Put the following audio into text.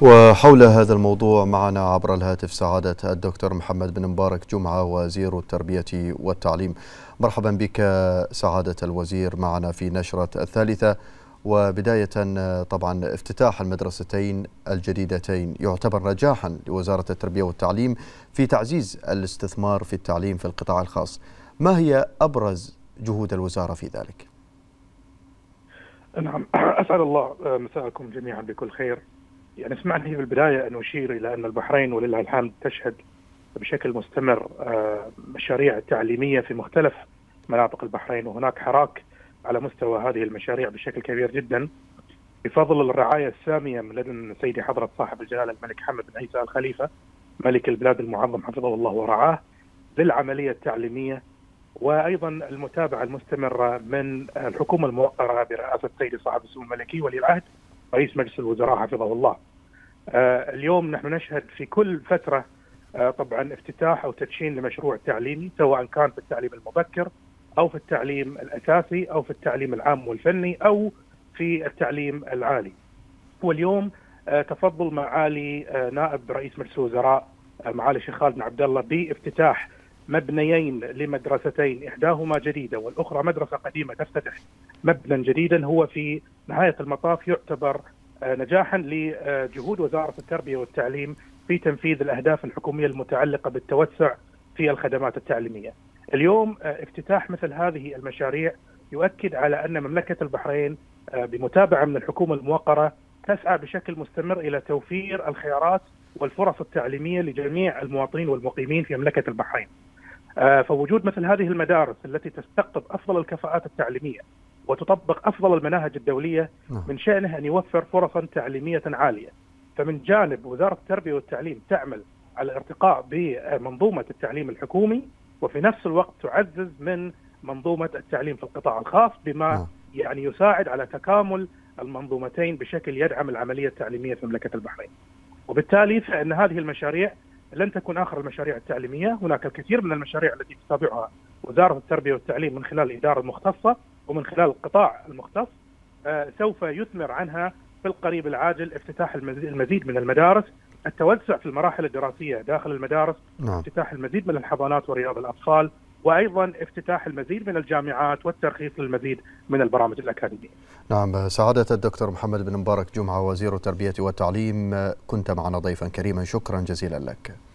وحول هذا الموضوع معنا عبر الهاتف سعادة الدكتور محمد بن مبارك جمعة وزير التربية والتعليم. مرحبا بك سعادة الوزير معنا في نشرة الثالثة. وبداية طبعا افتتاح المدرستين الجديدتين يعتبر نجاحا لوزارة التربية والتعليم في تعزيز الاستثمار في التعليم في القطاع الخاص. ما هي أبرز جهود الوزارة في ذلك؟ نعم، أسعد الله مساءكم جميعا بكل خير. يعني اسمح لي في البداية أن أشير إلى أن البحرين ولله الحمد تشهد بشكل مستمر مشاريع تعليمية في مختلف مناطق البحرين، وهناك حراك على مستوى هذه المشاريع بشكل كبير جدا بفضل الرعاية السامية من لدن سيدي حضرة صاحب الجلالة الملك حمد بن عيسى الخليفة ملك البلاد المعظم حفظه الله ورعاه للعملية التعليمية، وأيضا المتابعة المستمرة من الحكومة الموقرة برئاسة سيدي صاحب السمو الملكي ولي العهد رئيس مجلس الوزراء حفظه الله. اليوم نحن نشهد في كل فترة طبعا افتتاح أو تدشين لمشروع تعليمي، سواء كان في التعليم المبكر أو في التعليم الأساسي أو في التعليم العام والفني أو في التعليم العالي. واليوم تفضل معالي نائب رئيس مجلس الوزراء معالي الشيخ خالد بن عبد الله بافتتاح مبنيين لمدرستين، إحداهما جديدة والأخرى مدرسة قديمة تفتتح مبنى جديدا، هو في نهاية المطاف يعتبر نجاحا لجهود وزارة التربية والتعليم في تنفيذ الأهداف الحكومية المتعلقة بالتوسع في الخدمات التعليمية. اليوم افتتاح مثل هذه المشاريع يؤكد على أن مملكة البحرين بمتابعة من الحكومة الموقرة تسعى بشكل مستمر إلى توفير الخيارات والفرص التعليمية لجميع المواطنين والمقيمين في مملكة البحرين. فوجود مثل هذه المدارس التي تستقطب أفضل الكفاءات التعليمية وتطبق أفضل المناهج الدولية من شأنه أن يوفر فرصا تعليمية عالية. فمن جانب وزارة التربية والتعليم تعمل على الارتقاء بمنظومة التعليم الحكومي، وفي نفس الوقت تعزز من منظومة التعليم في القطاع الخاص بما يعني يساعد على تكامل المنظومتين بشكل يدعم العملية التعليمية في مملكة البحرين. وبالتالي فإن هذه المشاريع لن تكون آخر المشاريع التعليمية، هناك الكثير من المشاريع التي تتابعها وزارة التربية والتعليم من خلال الإدارة المختصة ومن خلال القطاع المختص سوف يثمر عنها في القريب العاجل افتتاح المزيد من المدارس، التوسع في المراحل الدراسية داخل المدارس، افتتاح المزيد من الحضانات ورياض الأطفال، وأيضا افتتاح المزيد من الجامعات والترخيص للمزيد من البرامج الأكاديمية. نعم، سعادة الدكتور محمد بن مبارك جمعة وزير التربية والتعليم، كنت معنا ضيفا كريما، شكرا جزيلا لك.